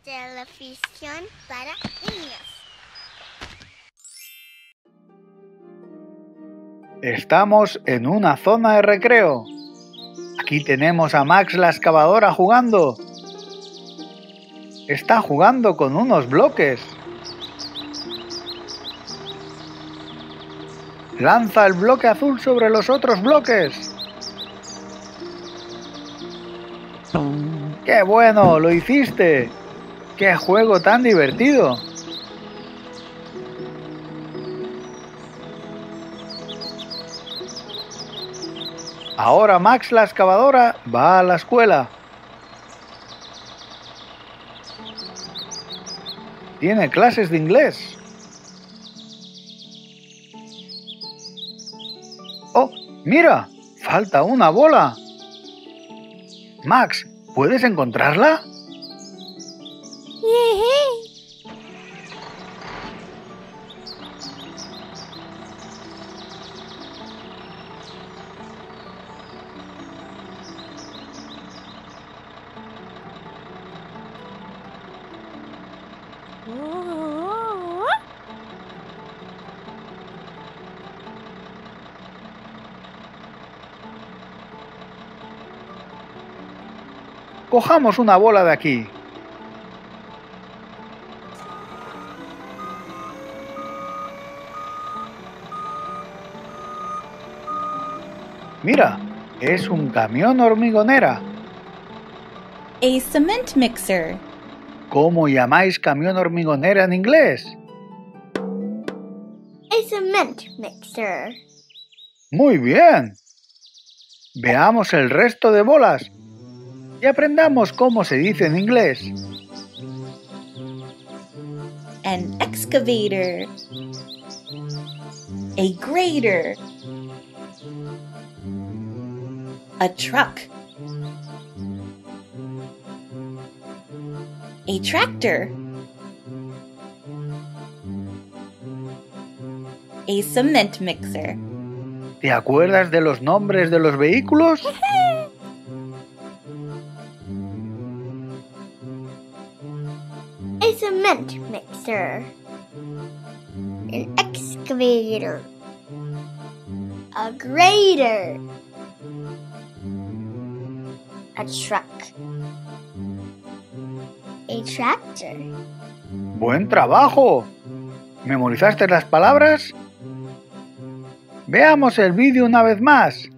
Televisión para niños. Estamos en una zona de recreo. Aquí tenemos a Max la excavadora jugando. Está jugando con unos bloques. Lanza el bloque azul sobre los otros bloques. ¡Qué bueno! ¡Lo hiciste! ¡Qué juego tan divertido! Ahora Max la excavadora va a la escuela. Tiene clases de inglés. ¡Oh, mira! ¡Falta una bola! Max, ¿puedes encontrarla? Cojamos una bola de aquí. Mira, es un camión hormigonera. A cement mixer. ¿Cómo llamáis camión hormigonera en inglés? A cement mixer. Muy bien. Veamos el resto de bolas y aprendamos cómo se dice en inglés. An excavator. A grader. A truck. A tractor. A cement mixer. ¿Te acuerdas de los nombres de los vehículos? A cement mixer. An excavator. A grader. A truck. A tractor. ¡Buen trabajo! ¿Memorizaste las palabras? Veamos el vídeo una vez más.